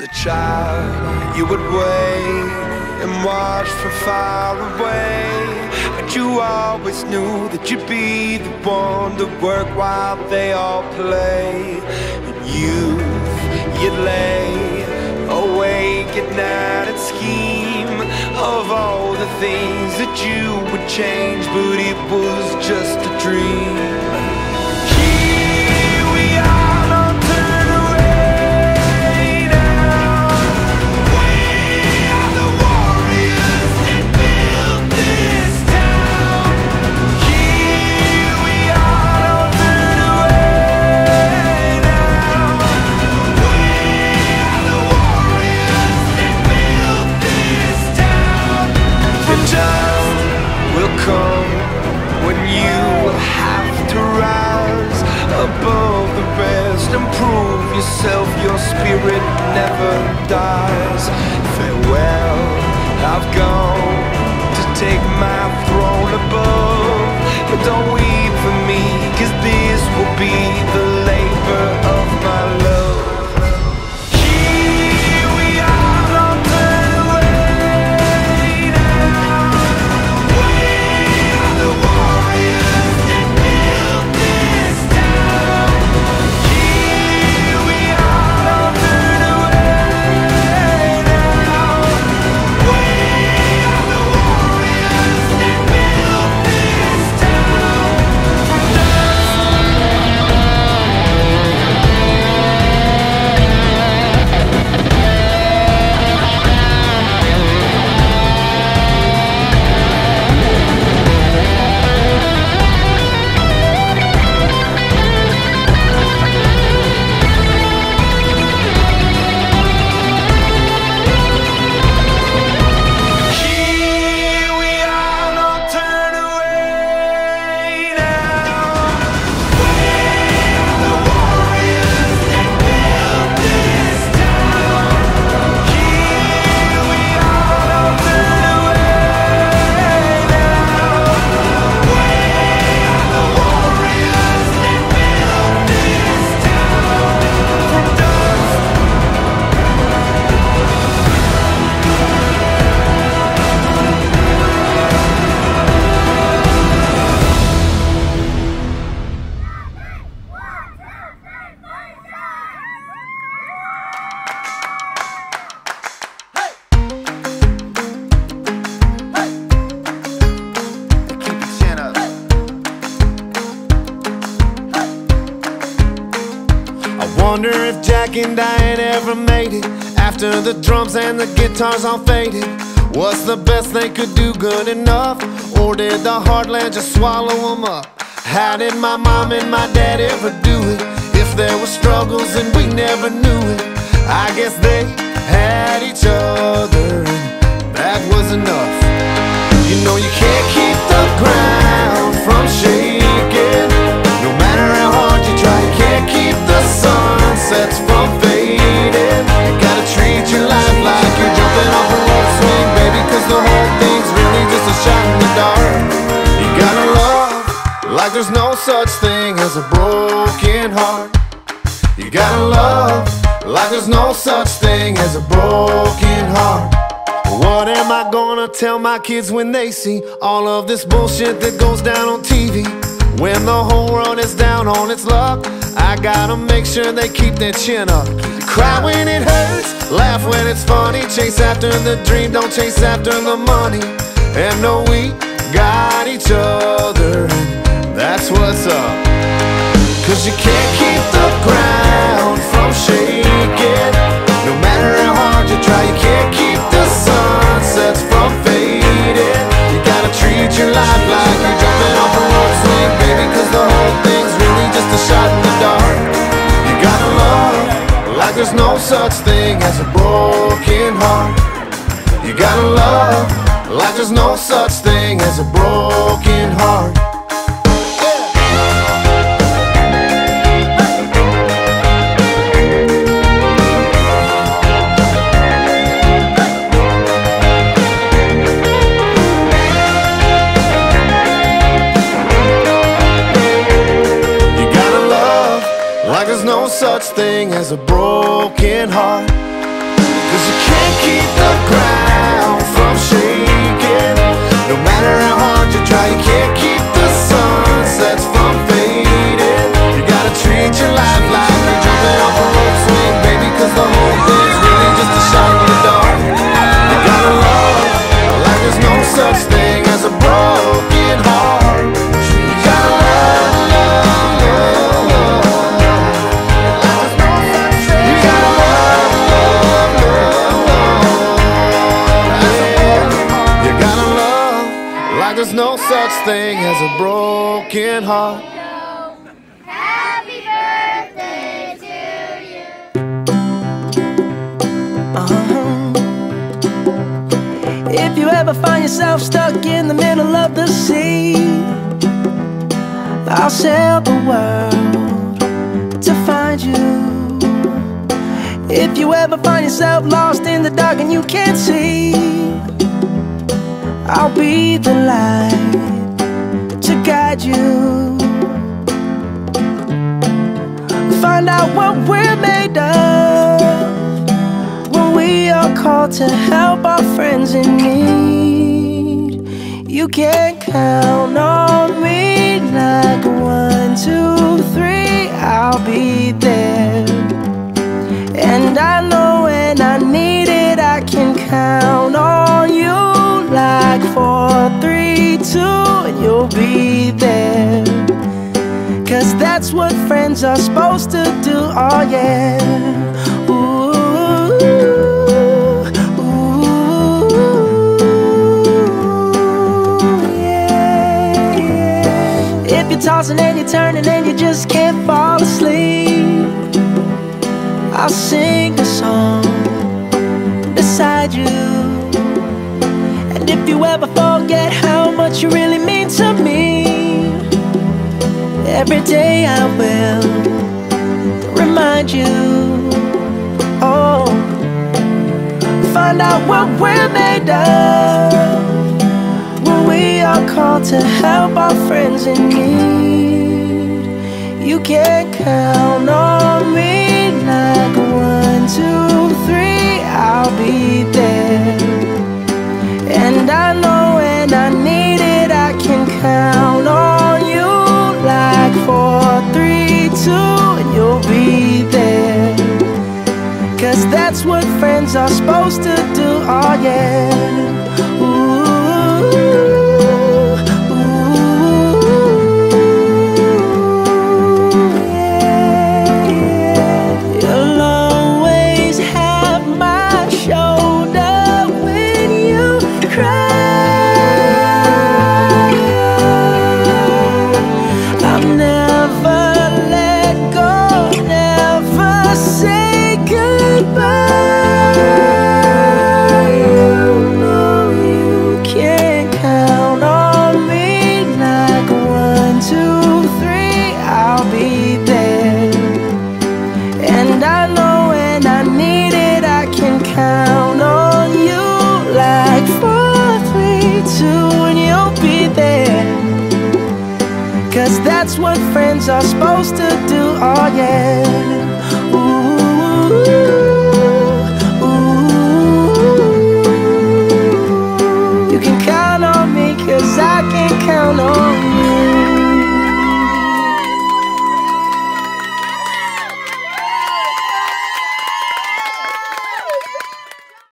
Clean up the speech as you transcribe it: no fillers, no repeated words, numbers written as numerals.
As a child, you would wait and watch from far away, but you always knew that you'd be the one to work while they all play. In youth, you'd lay awake at night and scheme of all the things that you would change, but it was just a dream. Above the rest and prove yourself, your spirit never dies. Farewell, I've gone to take my throne above, but don't weep for me, 'cause this will be the labor of my love. Wonder if Jack and Diane ever made it after the drums and the guitars all faded. What's the best they could do good enough? Or did the heartland just swallow them up? How did my mom and my dad ever do it? If there were struggles and we never knew it, I guess they had each other and that was enough. You know you can't keep the ground from shaking. No matter how hard you try, you can't keep the sunsets from fading. You gotta treat your life like you're jumping off a rope swing, baby, 'cause the whole thing's really just a shot in the dark. You gotta love like there's no such thing as a broken heart. You gotta love like there's no such thing as a broken heart. What am I gonna tell my kids when they see all of this bullshit that goes down on TV? When the whole world is down on its luck, I gotta make sure they keep their chin up. Cry when it hurts, laugh when it's funny, chase after the dream, don't chase after the money. And know we got each other, and that's what's up. 'Cause you can't keep the ground from shaking. No matter how hard you try, you can't keep the sunsets from fading. You gotta treat your life like you're jumping off a rope swing, baby, 'cause the whole thing's really just a shot in the dark. You gotta love like there's no such thing as a broken heart. You gotta love like there's no such thing as a broken heart. Like there's no such thing as a broken heart. can't keep the ground from shaking. No matter how hard you try, you can't keep the sunsets from fading. You gotta treat your life like you're jumping off a rope swing, baby, cause the whole thing's really just a shot in the dark. You gotta love like there's no such thing as a broken heart. You gotta love, love, love, love. You gotta love, love, love, love. Yeah. You gotta love like there's no such thing as a broken heart. Happy birthday to you. If you ever find yourself stuck in the middle of the sea, I'll sail the world to find you. If you ever find yourself lost in the dark and you can't see, I'll be the light to guide you. Find out what we're made of when we are called to help our friends in need. You can count on me like 1, 2, 3, I'll be there. And I know when I need it, I can count on you like 4, 3, 2, and you'll be there. Cause that's what friends are supposed to do, oh yeah. Ooh, ooh, yeah, yeah. If you're tossing and you're turning and you just can't fall asleep, I'll sing a song beside you. And if you ever forget how much you really mean to me, every day I will remind you. Oh, find out what we're made of when we are called to help our friends in need. You can count on me like 1, 2, 3, I'll be there. And I know when I need it, I can count on you like 4, 3, 2, and you'll be there. Cause that's what friends are supposed to do, oh yeah. Ooh, ooh, yeah, yeah. You'll always have my shoulder when you cry. I'll never let go, never say goodbye. You know you can count on me like 1, 2, 3, I'll be there. And I know when I need it, I can count on you like 4, 3, 2, and you'll be there. Cause that's what friends are supposed to do, oh yeah.